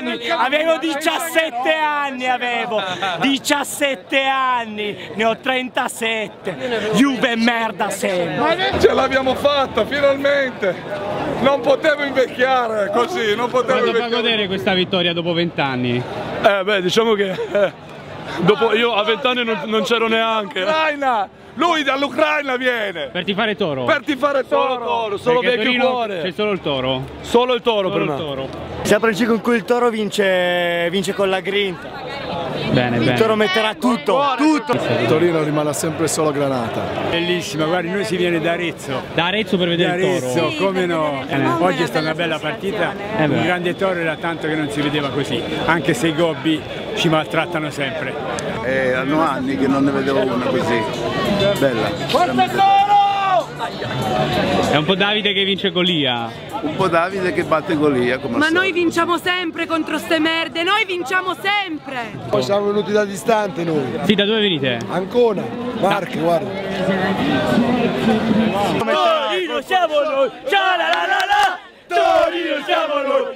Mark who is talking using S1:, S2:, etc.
S1: avevo 17 anni, avevo 17 anni, ne ho 37, Juve merda sempre.
S2: Ce l'abbiamo fatta, finalmente! Non potevo invecchiare così, non potevo invecchiare.
S3: Quanto fa godere questa vittoria dopo 20 anni?
S4: Beh, diciamo che dopo io a 20 anni non c'ero neanche.
S2: Lui dall'Ucraina viene!
S3: Per tifare Toro?
S2: Per tifare Toro!
S4: Solo vecchio cuore!
S3: C'è solo il Toro?
S4: Solo il Toro per me.
S3: Toro.
S1: Sempre il ciclo in cui il Toro vince con la grinta.
S3: Bene,
S1: Il Toro metterà tutto, tutto.
S5: Torino rimane sempre solo Granata.
S6: Bellissima, guardi, noi si viene da Arezzo.
S3: Da Arezzo per vedere il Toro?
S6: Come no? Oggi è stata una bella partita, un grande Toro, era tanto che non si vedeva così, anche se i gobbi ci maltrattano sempre.
S5: Hanno anni che non ne vedevo una così. Bella.
S1: Forza Toro!
S3: È un po' Davide che vince Golia.
S5: Un po' Davide che batte Golia come
S7: Ma noi vinciamo sempre contro ste merde, noi vinciamo sempre!
S5: Poi siamo venuti da distante noi.
S3: Sì, da dove venite?
S5: Ancona, Marche, guarda.
S1: Torino siamo noi! Torino siamo noi!